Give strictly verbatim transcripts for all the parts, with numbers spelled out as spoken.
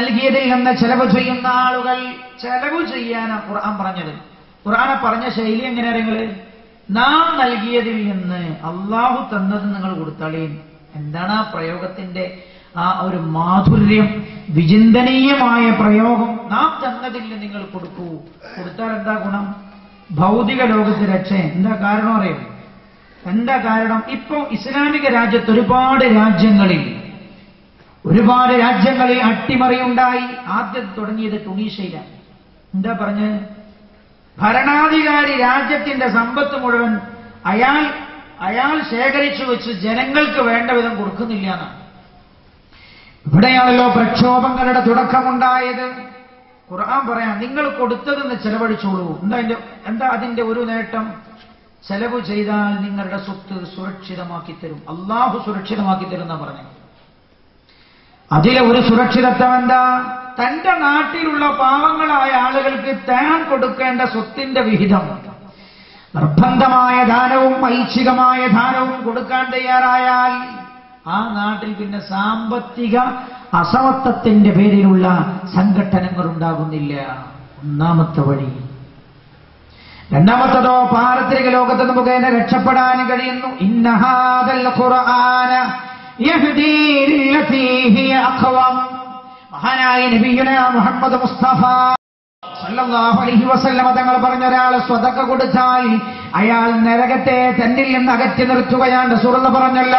നൽകിയതിൽ നിന്ന് ചെലവ് ചെയ്യുന്ന ആളുകൾ. ചെലവ് ചെയ്യാനാണ് ഖുർആൻ പറഞ്ഞത്. ഖുർആനെ പറഞ്ഞ ശൈലി എങ്ങനെയാ നിങ്ങള്? നാം നൽകിയതിൽ നിന്ന്, അള്ളാഹു തന്നത് നിങ്ങൾ കൊടുത്താളേ. എന്താണ് ആ പ്രയോഗത്തിന്റെ ആ ഒരു മാധുര്യം, വിചിന്തനീയമായ പ്രയോഗം. നാം തന്നതിൽ നിങ്ങൾ കൊടുക്കൂ. കൊടുത്താൽ എന്താ ഗുണം? ഭൗതിക ലോകത്ത് രക്ഷ. എന്താ കാരണം അറിയാം? എന്താ കാരണം? ഇപ്പൊ ഇസ്ലാമിക രാജ്യത്ത് ഒരുപാട് രാജ്യങ്ങളിൽ ഒരുപാട് രാജ്യങ്ങളിൽ അട്ടിമറിയുണ്ടായി. ആദ്യം തുടങ്ങിയത് ടുണീഷ്യയിലാണ്. എന്താ പറഞ്ഞ്? ഭരണാധികാരി രാജ്യത്തിന്റെ സമ്പത്ത് മുഴുവൻ അയാൾ അയാൾ ശേഖരിച്ചു വെച്ച് ജനങ്ങൾക്ക് വേണ്ട വിധം കൊടുക്കുന്നില്ല എന്നാണ്. ഇവിടെയാണല്ലോ പ്രക്ഷോഭങ്ങളുടെ തുടക്കമുണ്ടായത്. ഖുർആൻ പറയാം, നിങ്ങൾ കൊടുത്തതെന്ന് ചെലവഴിച്ചോളൂ. എന്താ അതിന്റെ എന്താ അതിന്റെ ഒരു നേട്ടം? ചെലവ് ചെയ്താൽ നിങ്ങളുടെ സ്വത്ത് സുരക്ഷിതമാക്കി തരും. അള്ളാഹു സുരക്ഷിതമാക്കി തരും എന്നാ പറഞ്ഞു. അതിലെ ഒരു സുരക്ഷിതത്വം എന്താ? തന്റെ നാട്ടിലുള്ള പാവങ്ങളായ ആളുകൾക്ക് താൻ കൊടുക്കേണ്ട സ്വത്തിന്റെ വിഹിതം, നിർബന്ധമായ ദാനവും ഐച്ഛികമായ ദാനവും കൊടുക്കാൻ തയ്യാറായാൽ ആ നാട്ടിൽ പിന്നെ സാമ്പത്തിക അസമത്വത്തിന്റെ പേരിലുള്ള സംഘട്ടനങ്ങൾ ഉണ്ടാകുന്നില്ല. ഒന്നാമത്തെ വഴി. രണ്ടാമത്തതോ പാരത്രിക ലോകത്ത് മുഖേന രക്ഷപ്പെടാൻ കഴിയുന്നു. ഇന്നഹാദൽ ഖുർആന യഹ്ദീ ലില്ലതീ ഹിയ അഖ്വം. മഹാനായ നബിയുനാ മുഹമ്മദ് മുസ്തഫ സല്ലല്ലാഹു അലൈഹി വസല്ലമ തങ്ങൾ പറഞ്ഞ, ഒരാൾ സ്വതക്ക കൊടുത്താൽ അയാൾ നരകത്തെ തന്നിൽ നിന്ന് അകറ്റി നിർത്തുകയാണ്. റസൂലുള്ളാഹി പറഞ്ഞല്ലോ,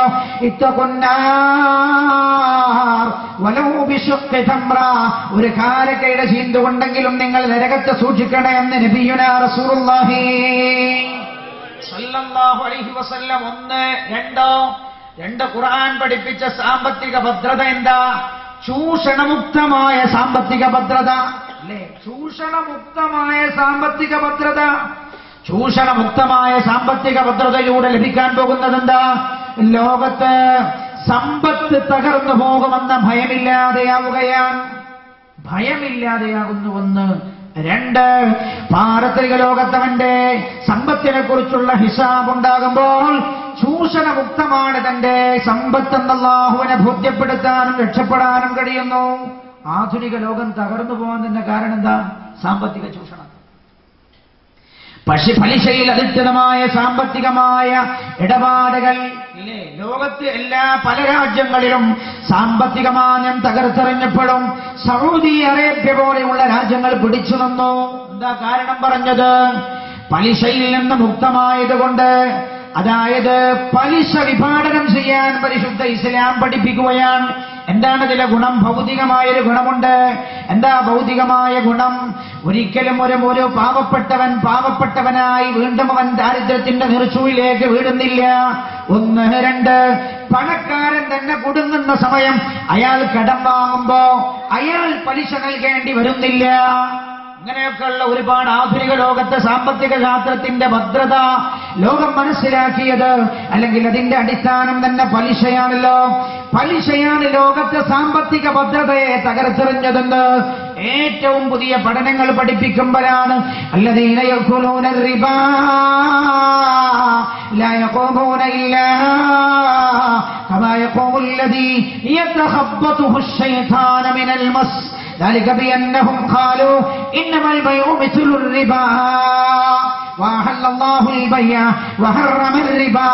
ഇത്തഖുന്നാർ വലൗ ബിശഖ്ഖി തംറ. ഒരു കാരക്കയുടെ ചീന്തുകൊണ്ടെങ്കിലും നിങ്ങൾ നരകത്തെ സൂക്ഷിക്കണേ എന്ന് നബിയുനാ റസൂലുള്ളാഹി സല്ലല്ലാഹു അലൈഹി വസല്ലം. ഒന്ന് രണ്ടോ രണ്ട് ഖുർആൻ പഠിപ്പിച്ച സാമ്പത്തിക ഭദ്രത എന്താ? ചൂഷണമുക്തമായ സാമ്പത്തിക ഭദ്രത അല്ലേ? ചൂഷണമുക്തമായ സാമ്പത്തിക ഭദ്രത. ചൂഷണമുക്തമായ സാമ്പത്തിക ഭദ്രതയിലൂടെ ലഭിക്കാൻ പോകുന്നത് എന്താ? ലോകത്ത് സമ്പത്ത് തകർന്നു പോകുമെന്ന ഭയമില്ലാതെയാവുകയാണ്. ഭയമില്ലാതെയാകുന്നുവെന്ന്. രണ്ട്, പാരത്രിക ലോകത്തവന്റെ സമ്പത്തിനെ കുറിച്ചുള്ള ഹിസാബ് ഉണ്ടാകുമ്പോൾ ചൂഷണമുക്തമാണ് തന്റെ സമ്പത്തെന്ന് അല്ലാഹുവിനെ ബോധ്യപ്പെടുത്താനും രക്ഷപ്പെടാനും കഴിയുന്നു. ആധുനിക ലോകം തകർന്നു പോകുന്നതിന്റെ കാരണം എന്താ? സാമ്പത്തിക ചൂഷണം. പക്ഷെ പലിശയിൽ അധിഷ്ഠിതമായ സാമ്പത്തികമായ ഇടപാടുകൾ ഇല്ലേ? ലോകത്ത് എല്ലാ പല രാജ്യങ്ങളിലും സാമ്പത്തിക മാന്യം തകർത്തെറിഞ്ഞപ്പോഴും സൗദി അറേബ്യ പോലെയുള്ള രാജ്യങ്ങൾ പിടിച്ചു നിന്നു. എന്താ കാരണം പറഞ്ഞത്? പലിശയിൽ നിന്ന് മുക്തമായതുകൊണ്ട്. അതായത് പലിശ വിഭാടനം ചെയ്യാൻ പരിശുദ്ധ ഇസ്ലാം പഠിപ്പിക്കുകയാണ്. എന്താണ് ഇതിലെ ഗുണം? ഭൗതികമായൊരു ഗുണമുണ്ട്. എന്താ ഭൗതികമായ ഗുണം? ഒരിക്കലും ഒരു ഒരു പാവപ്പെട്ടവൻ പാവപ്പെട്ടവനായി വീണ്ടും അവൻ ദാരിദ്ര്യത്തിന്റെ നീർച്ചൂയിലേക്ക് വീഴുന്നില്ല. ഒന്ന്. രണ്ട്, പണക്കാരൻ തന്നെ കുടുങ്ങുന്ന സമയം അയാൾ കടം വാങ്ങുമ്പോ അയാൾ പലിശ നൽകേണ്ടി വരുന്നില്ല. അങ്ങനെയൊക്കെയുള്ള ഒരുപാട് ആധുനിക ലോകത്തെ സാമ്പത്തിക ശാസ്ത്രത്തിന്റെ ഭദ്രത ലോകം മനസ്സിലാക്കിയത്, അല്ലെങ്കിൽ അതിന്റെ അടിസ്ഥാനം തന്നെ പലിശയാണല്ലോ. പലിശയാണ് ലോകത്തെ സാമ്പത്തിക ഭദ്രതയെ തകർത്തെറിഞ്ഞതെന്ന് ഏറ്റവും പുതിയ പഠനങ്ങൾ പഠിപ്പിക്കുമ്പോഴാണ്. അല്ലദീന യഖൂലൂന റിബാ ലാ യഖൂമൂന ഇല്ലാ കമാ യഖൂമുല്ലദീ യതഖബ്ബതുഹു അശ്ശൈത്താനു മിനൽ മസ് ذلك بأنهم قالوا إنما البيع مثل الربا وأحل الله البيع وحرم الربا.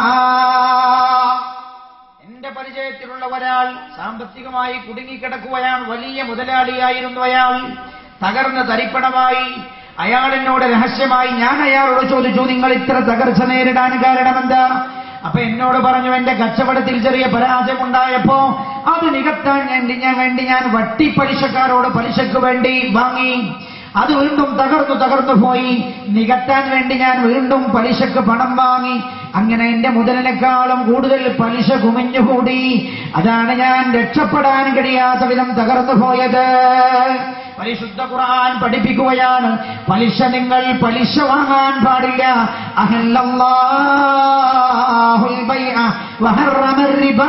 എന്റെ പരിചയത്തിലുള്ള ഒരാൾ സാമ്പത്തികമായി കുടുങ്ങിക്കിടക്കുകയാണ്. വലിയ മുതലാളിയായിരുന്നു അയാൾ. തകർന്ന തരിപ്പണമായി. അയാൾ എന്നോട് രഹസ്യമായി, ഞാൻ അയാളോട് ചോദിച്ചു, നിങ്ങൾ ഇത്ര തകർച്ച നേരിടാൻ കാരണമെന്താ? അപ്പൊ എന്നോട് പറഞ്ഞു, എന്റെ കച്ചവടത്തിൽ ചെറിയ പരാജയമുണ്ടായപ്പോ അത് നികത്താൻ വേണ്ടി ഞാൻ വേണ്ടി ഞാൻ വട്ടി പലിശക്കാരോട് പലിശക്ക് വേണ്ടി വാങ്ങി. അത് വീണ്ടും തകർന്നു തകർന്നു പോയി. നികത്താൻ വേണ്ടി ഞാൻ വീണ്ടും പലിശക്ക് പണം വാങ്ങി. അങ്ങനെ എന്റെ മുതലിനേക്കാളും കൂടുതൽ പലിശ കുമിഞ്ഞുകൂടി. അതാണ് ഞാൻ രക്ഷപ്പെടാൻ കഴിയാത്ത വിധം തകർന്നു പോയത്. പരിശുദ്ധ ഖുർആൻ പഠിപ്പിക്കുകയാണ്, പലിശ നിങ്ങൾ പലിശ വാങ്ങാൻ പാടില്ല. അഹല്ലല്ലാഹുൽ ബൈഅ വഹറമർ റിബാ.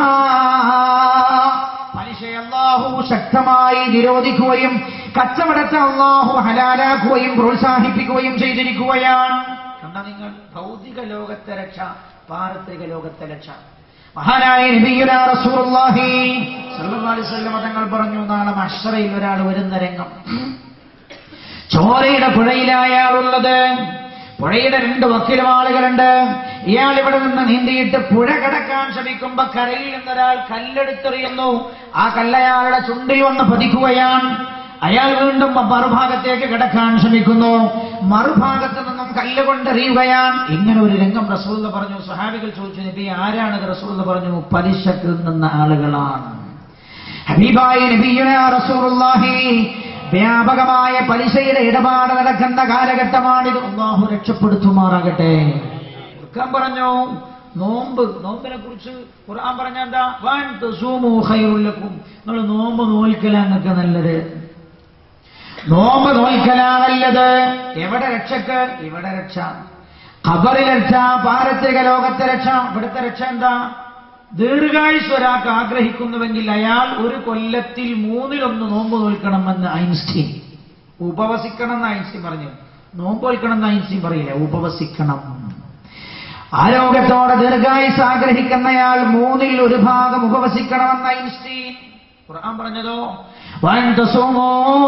പലിശയെ അല്ലാഹു ശക്തമായി നിരോധിക്കുകയും കച്ചവടത്തെ അല്ലാഹു ഹലാലാക്കുകയും പ്രോത്സാഹിപ്പിക്കുകയും ചെയ്തിരിക്കുകയാണ്. കണ്ട നിങ്ങൾ, ഭൗതിക ലോകത്തെ രക്ഷ, പാരത്രിക ലോകത്തെ രക്ഷ. മഹാനായ നബിയുനാ റസൂലുള്ളാഹി സ്വല്ലല്ലാഹു അലൈഹി വസല്ലം തങ്ങൾ പറഞ്ഞു, നാളെ മഹ്ശറയിൽ ഒരാൾ വരുന്ന രംഗം. ചോരയുടെ പുഴയിലായാളുള്ളത്. പുഴയുടെ രണ്ട് വക്കിലും ആളുകളുണ്ട്. ഇയാൾ ഇവിടെ നിന്ന് നീന്തിയിട്ട് പുഴ കടക്കാൻ ശ്രമിക്കുമ്പോ കരയിൽ നിന്നൊരാൾ കല്ലെടുത്തെറിയുന്നു. ആ കല്ലയാളുടെ ചുണ്ടിൽ വന്ന് പതിക്കുകയാണ്. അയാൾ വീണ്ടും മറുഭാഗത്തേക്ക് കിടക്കാൻ ശ്രമിക്കുന്നു. മറുഭാഗത്ത് നിന്നും കല്ലുകൊണ്ടെറിയുകയാണ്. ഇങ്ങനെ ഒരു രംഗം റസൂലുള്ളാഹി പറഞ്ഞു. സ്വഹാബികൾ ചോദിച്ചു, നബി ആരാണത്? റസൂലുള്ളാഹി പറഞ്ഞു, പലിശക്ക് നിന്ന ആളുകളാണ്. ഹബീബായ നബിയുനാ റസൂലുള്ളാഹി വ്യാപകമായ പലിശയുടെ ഇടപാട് നടക്കുന്ന കാലഘട്ടമാണിത്. അല്ലാഹു രക്ഷപ്പെടുത്തുമാറാകട്ടെ. ഖുർആൻ പറഞ്ഞു നോമ്പ്, നോമ്പിനെ കുറിച്ച് ഖുർആൻ പറഞ്ഞ എന്താ? വൻ തസൂമു ഖൈറുൽ ലക്കും, നിങ്ങൾ നോമ്പ് നോൽക്കലാന്നൊക്കെ നല്ലത്. നോമ്പ് നോൽക്കലാ നല്ലത്. എവിടെ രക്ഷക്ക്? ഇവിടെ രക്ഷ. ഖബറിൽ രക്ഷ, പാരത്രിക ലോകത്തെ രക്ഷ. ഇവിടുത്തെ രക്ഷ എന്താ? ദീർഘായുസ് ഒരാൾക്ക് ആഗ്രഹിക്കുന്നുവെങ്കിൽ അയാൾ ഒരു കൊല്ലത്തിൽ മൂന്നിലൊന്ന് നോമ്പ് നോൽക്കണമെന്ന് ഐൻസ്റ്റീൻ. ഉപവസിക്കണം എന്ന് ഐൻസ്റ്റീൻ പറഞ്ഞു. നോമ്പ് നോൽക്കണം എന്ന് ഐൻസ്റ്റീൻ പറയില്ല, ഉപവസിക്കണം. ആരോഗ്യത്തോടെ ദീർഘായുസ് ആഗ്രഹിക്കുന്നയാൾ മൂന്നിൽ ഒരു ഭാഗം ഉപവസിക്കണമെന്ന് ഐൻസ്റ്റീൻ. ഖുർആൻ പറഞ്ഞതോ വൻ തസൂമൂ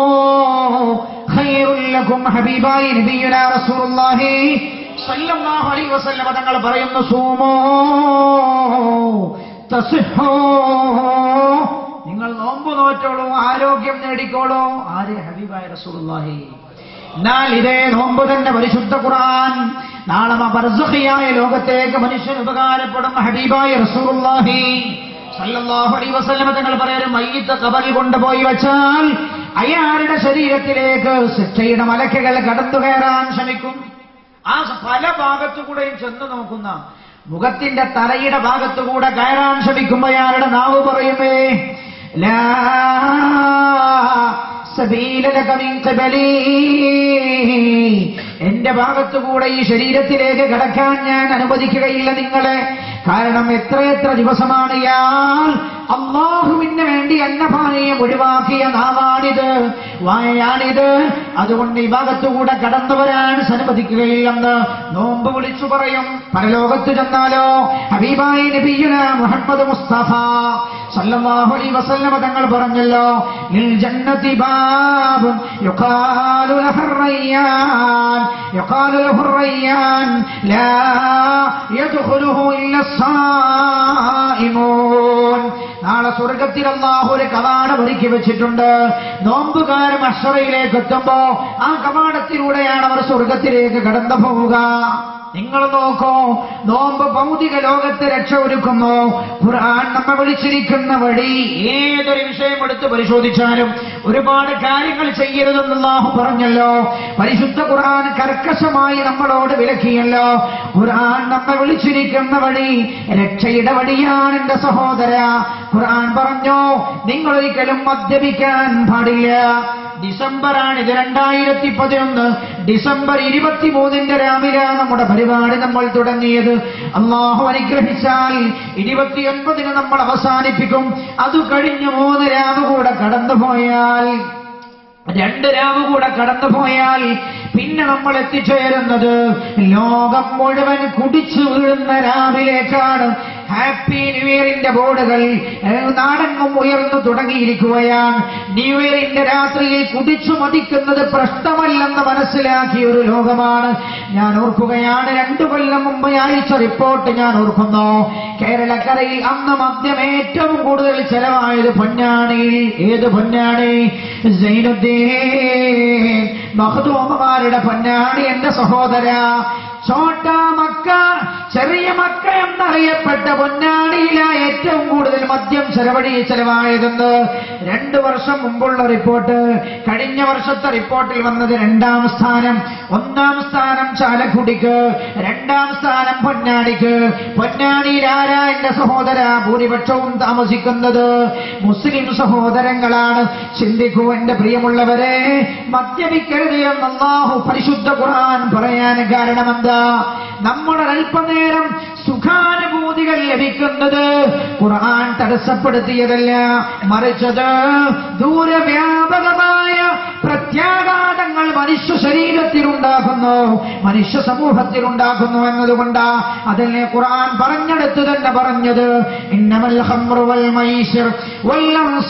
ഖൈറുൽ ലക്കും. ഹബീബായി നബിയുനാ റസൂലുള്ളാഹി സല്ലല്ലാഹു അലൈഹി വസല്ലം തങ്ങൾ പറയുന്നു, സൂമൂ തസ്ഹൂ, നിങ്ങൾ നോമ്പ് നോറ്റോളൂ, ആരോഗ്യം നേടിക്കോളൂ. ആര്? ഹബീബായ റസൂലുള്ളാഹി. എന്നാൽ ഇതേ നോമ്പ് തന്നെ പരിശുദ്ധ ഖുർആൻ നാളെ ബർസഖിയായ ലോകത്തേക്ക് മനുഷ്യൻ ഉപകാരപ്പെടും. ഹബീബായ റസൂലുള്ളാഹി സല്ലല്ലാഹു അലൈഹി വസല്ലം തങ്ങൾ പറയുന്നു, മയ്യിത്ത് ഖബറിൽ കൊണ്ടുപോയി വെച്ചാൽ അയാളുടെ ശരീരത്തിലേക്ക് ശിക്ഷയുടെ മലക്കുകൾ കടന്നു കയറാൻ ശ്രമിക്കും. ആ പല ഭാഗത്തുകൂടെയും ചെന്ന് നോക്കുന്ന മുഖത്തിന്റെ തലയുടെ ഭാഗത്തുകൂടെ കയറാൻ ശ്രമിക്കുമ്പോൾ അയാളുടെ നാവ് പറയുമേ, ലാ സബീല ലക മിൻ ഖബലി, എന്റെ ഭാഗത്തുകൂടെ ഈ ശരീരത്തിലേക്ക് കടക്കാൻ ഞാൻ അനുവദിക്കുകയില്ല നിങ്ങളെ. കാരണം എത്രയെത്ര ദിവസമാണ് ഇയാൾ അല്ലാഹുവിന് വേണ്ടി അന്നപാനീയം ഒഴിവാക്കിയ നാവാണിത്, വായയാണിത്. അതുകൊണ്ട് ഈ ഭാഗത്തുകൂടെ കടന്നു വരാൻ അനുവദിക്കുകയില്ലെന്ന് നോമ്പ് വിളിച്ചു പറയും. പരലോകത്ത് ചെന്നാലോ ഹബീബായ നബിയുനാ മുഹമ്മദ് മുസ്തഫ സല്ലല്ലാഹു അലൈഹി വസല്ലം തങ്ങൾ പറഞ്ഞല്ലോ, ലിൽ ജന്നതി ബാബുൻ യുഖാലു ലഹു റയ്യാൻ യുഖാലു ലഹു റയ്യാൻ ലാ യദ്ഖുലുഹു ഇല്ല സായിമൂൻ. നാളെ സ്വർഗത്തിൽ അല്ലാഹു ഒരു കവാടം ഒരുക്കി വെച്ചിട്ടുണ്ട്. നോമ്പുകാർ മഹ്ശറയിലേക്ക് എത്തുമ്പോ ആ കവാടത്തിലൂടെയാണ് അവർ സ്വർഗത്തിലേക്ക് കടന്നു പോവുക. നിങ്ങൾ നോക്കൂ, നോമ്പ് ഭൗതിക ലോകത്തെ രക്ഷ ഒരുക്കുന്നു. ഖുർആൻ നമ്മെ വിളിച്ചിരിക്കുന്ന വഴി ഏതൊരു വിഷയം എടുത്ത് പരിശോധിച്ചാലും ഒരുപാട് കാര്യങ്ങൾ ചെയ്യരുതെന്ന് അല്ലാഹു പറഞ്ഞല്ലോ. പരിശുദ്ധ ഖുർആൻ കർക്കശമായി നമ്മളോട് വിലക്കിയല്ലോ. ഖുർആൻ നമ്മെ വിളിച്ചിരിക്കുന്ന വഴി രക്ഷയുടെ വഴിയാണ് എന്റെ സഹോദര. ഖുർആൻ പറഞ്ഞു, നിങ്ങൾ ഒരിക്കലും മദ്യപിക്കാൻ പാടില്ല. ഡിസംബറാണ് ഇത്, രണ്ടായിരത്തി പതിനൊന്ന് ഡിസംബർ ഇരുപത്തിമൂന്നിന്റെ രാവിലാണ് നമ്മുടെ പരിപാടി നമ്മൾ തുടങ്ങിയത്. അല്ലാഹു അനുഗ്രഹിച്ചാൽ ഇരുപത്തിയൊൻപതിന് നമ്മൾ അവസാനിപ്പിക്കും. അത് കഴിഞ്ഞ് മൂന്ന് രാവ് കൂടെ കടന്നുപോയാൽ, രണ്ട് രാവ് കൂടെ കടന്നുപോയാൽ പിന്നെ നമ്മൾ എത്തിച്ചേരുന്നത് ലോകം മുഴുവൻ കുടിച്ചു വീഴുന്ന രാവിലേക്കാണ്. ഹാപ്പി ന്യൂ ഇയറിന്റെ ബോർഡുകൾ നാടെങ്ങും ഉയർന്നു തുടങ്ങിയിരിക്കുകയാണ്. ന്യൂ ഇയറിന്റെ രാത്രിയിൽ കുടിച്ചു മതിക്കുന്നത് പ്രശ്നമല്ലെന്ന് മനസ്സിലാക്കിയ ഒരു ലോകമാണ്. ഞാൻ ഓർക്കുകയാണ്, രണ്ടു കൊല്ലം മുമ്പ് അയച്ച റിപ്പോർട്ട് ഞാൻ ഓർക്കുന്നു. കേരളക്കരയിൽ അന്ന് മദ്യം ഏറ്റവും കൂടുതൽ ചെലവായത് പൊന്നാണിയിൽ. ഏത് പൊന്നാണി? സൈനുദ്ദീൻ മഖ്ദൂമുമാരുടെ പൊന്നാണി. എന്റെ സഹോദര, ചോട്ടാ മക്ക, ചെറിയ മക്ക എന്നറിയപ്പെട്ട പൊന്നാണിയില ഏറ്റവും കൂടുതൽ മദ്യം ചെലവഴി ചെലവായതെന്ന് രണ്ടു വർഷം മുമ്പുള്ള റിപ്പോർട്ട്. കഴിഞ്ഞ വർഷത്തെ റിപ്പോർട്ടിൽ വന്നത് രണ്ടാം സ്ഥാനം. ഒന്നാം സ്ഥാനം ചാലക്കുടിക്ക്, രണ്ടാം സ്ഥാനം പൊന്നാണിക്ക്. പൊന്നാണിയിൽ ആരാ എന്റെ സഹോദര? ഭൂരിപക്ഷവും താമസിക്കുന്നത് മുസ്ലിം സഹോദരങ്ങളാണ്. ചിന്തിക്കൂ എന്റെ പ്രിയമുള്ളവരെ, മദ്യപിക്കരുത് എന്ന് അല്ലാഹു പരിശുദ്ധ ഖുർആൻ പറയാൻ കാരണമെന്താ? നമ്മുടെ അല്പനേരം സുഖാനുഭൂതികൾ ലഭിക്കുന്നത് ഖുർആൻ തടസ്സപ്പെടുത്തിയതല്ല, മറിച്ചത് ദൂരവ്യാപകമായ പ്രത്യാഘാതങ്ങൾ മനുഷ്യ ശരീരത്തിൽ ജീവിതത്തിലുണ്ടാകുന്നു, മനുഷ്യ സമൂഹത്തിലുണ്ടാകുന്നു എന്നതുകൊണ്ടാ അതിനെ ഖുർആൻ പറഞ്ഞെടുത്ത് തന്നെ പറഞ്ഞത് ഇന്നമൽ ഖംറു വൽ മൈസിർ വൽ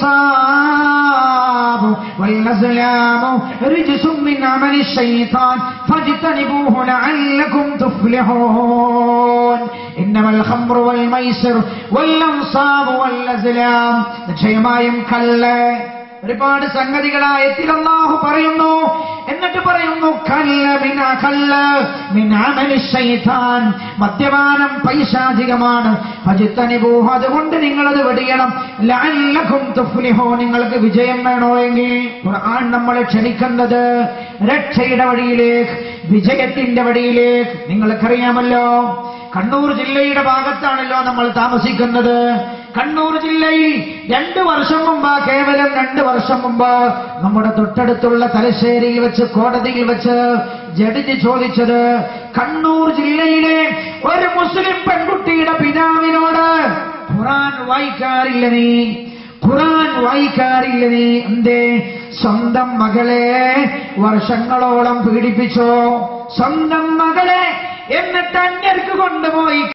അൻസാബു വൽ അസ്ലാമു റിജ്സും മിൻ അമലി ശൈത്താൻ ഫജ്തനിബൂഹു ലഅല്ലകും തുഫ്ലിഹൂൻ. ഇന്നമൽ ഖംറു വൽ മൈസിർ വൽ അൻസാബു വൽ അസ്ലാം, നിശ്ചയമായും കല്ല്, ഒരുപാട് സംഗതികളായത്തിൽ അല്ലാഹു പറയുന്നു. എന്നിട്ട് പറയുന്നു കല്ല് മിന കല്ല് മിൻ അമലി ശൈത്താൻ, മദ്യപാനം പൈശാചികമാണ്. ഫജ്തനിബൂഹു, അതുകൊണ്ട് നിങ്ങളത് വെടിയണം. ലഅല്ലകും തുഫ്ലിഹൂൻ, നിങ്ങൾക്ക് വിജയം വേണോ എങ്കിൽ ഖുർആൻ നമ്മളെ ക്ഷണിക്കുന്നത് രക്ഷയുടെ വഴിയിലേക്ക്, വിജയത്തിന്റെ വഴിയിലേക്ക്. നിങ്ങൾക്കറിയാമല്ലോ, കണ്ണൂർ ജില്ലയുടെ ഭാഗത്താണല്ലോ നമ്മൾ താമസിക്കുന്നത്. കണ്ണൂർ ജില്ലയിൽ രണ്ടു വർഷം മുമ്പ്, കേവലം രണ്ടു വർഷം മുമ്പ് നമ്മുടെ തൊട്ടടുത്തുള്ള തലശ്ശേരിയിൽ വെച്ച് കോടതിയിൽ വെച്ച് ജഡ്ജി ചോദിച്ചത്, കണ്ണൂർ ജില്ലയിലെ ഒരു മുസ്ലിം പെൺകുട്ടിയുടെ പിതാവിനോട് ഖുർആൻ വായിക്കാറില്ല നീ, ഖുർആൻ വായിക്കാറില്ല നീ, എന്തേ? സ്വന്തം മകളെ വർഷങ്ങളോളം പീഡിപ്പിച്ചോ, സ്വന്തം മകളെ എന്നിട്ട് അന്യർക്ക് കൊണ്ടുപോയി